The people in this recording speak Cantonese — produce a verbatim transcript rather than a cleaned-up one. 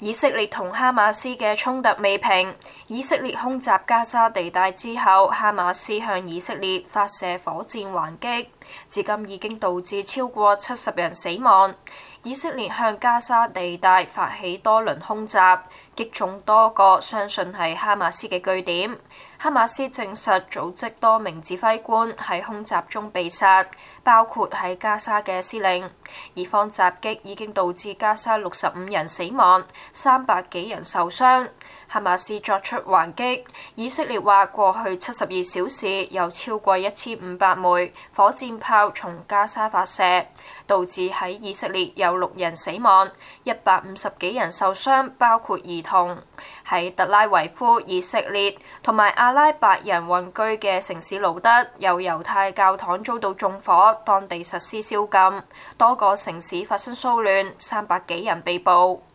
以色列同哈馬斯嘅衝突未平，以色列空襲加沙地帶之後，哈馬斯向以色列發射火箭還擊，至今已經導致超過七十人死亡。以色列向加沙地帶發起多輪空襲，擊中多個相信係哈馬斯嘅據點。哈馬斯證實組織多名指揮官喺空襲中被殺，包括喺加沙嘅司令。以方襲擊已經導致加沙六十五人死亡，三百幾人受傷。哈馬斯作出還擊，以色列話過去七十二小時有超過一千五百枚火箭炮從加沙發射，導致喺以色列有六人死亡，一百五十幾人受傷，包括兒童。喺特拉維夫、以色列同埋阿拉伯人混居嘅城市盧德，有猶太教堂遭到縱火，當地實施宵禁，多個城市發生騷亂，三百幾人被捕。